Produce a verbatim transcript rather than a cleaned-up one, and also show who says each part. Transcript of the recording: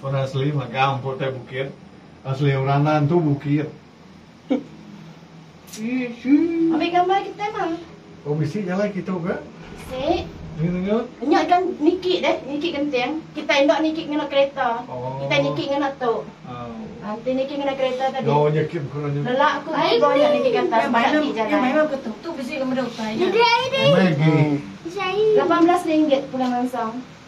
Speaker 1: Orang asli mah gampang teh bukit. Asli oranan tuh bukit.
Speaker 2: Ambil gambar kita mah.
Speaker 1: Oh bisi jalan kita ke?
Speaker 2: Si.
Speaker 1: Ni dengar?
Speaker 2: Nyak kan nikik deh, nikik genteng. Kita endok nikik ngena kereta.
Speaker 1: Oh.
Speaker 2: Kita nikik ngena tu.
Speaker 1: Oh.
Speaker 2: Nanti nikik ngena kereta tadi.
Speaker 1: Yo nyekip kurangnya.
Speaker 2: Lelak aku banyak nikik kata banyak jalan.
Speaker 3: Yang memang ketuk tu bisi kamu dah utaya.
Speaker 1: Megi.
Speaker 2: lapan belas ringgit pulang langsung.